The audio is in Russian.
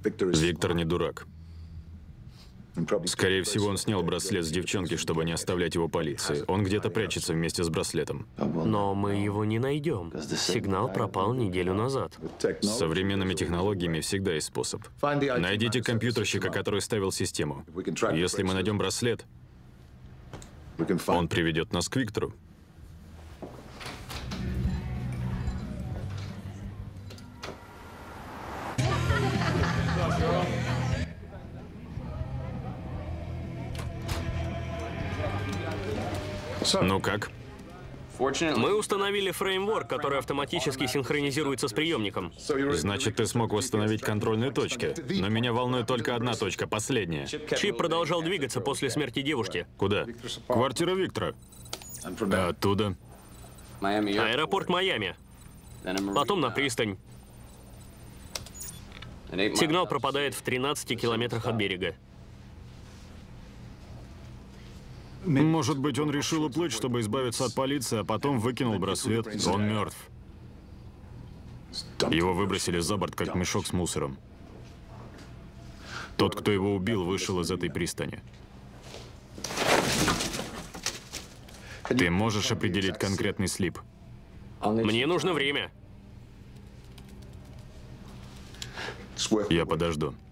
Виктор не дурак. Скорее всего, он снял браслет с девчонки, чтобы не оставлять его полиции. Он где-то прячется вместе с браслетом. Но мы его не найдем. Сигнал пропал неделю назад. С современными технологиями всегда есть способ. Найдите компьютерщика, который ставил систему. Если мы найдем браслет, он приведет нас к Виктору. Ну как? Мы установили фреймворк, который автоматически синхронизируется с приемником. Значит, ты смог восстановить контрольные точки. Но меня волнует только одна точка, последняя. Чип продолжал двигаться после смерти девушки. Куда? Квартира Виктора. А оттуда? Аэропорт Майами. Потом на пристань. Сигнал пропадает в 13 километрах от берега. Может быть, он решил уплыть, чтобы избавиться от полиции, а потом выкинул браслет. Он мертв. Его выбросили за борт, как мешок с мусором. Тот, кто его убил, вышел из этой пристани. Ты можешь определить конкретный слип? Мне нужно время. Я подожду.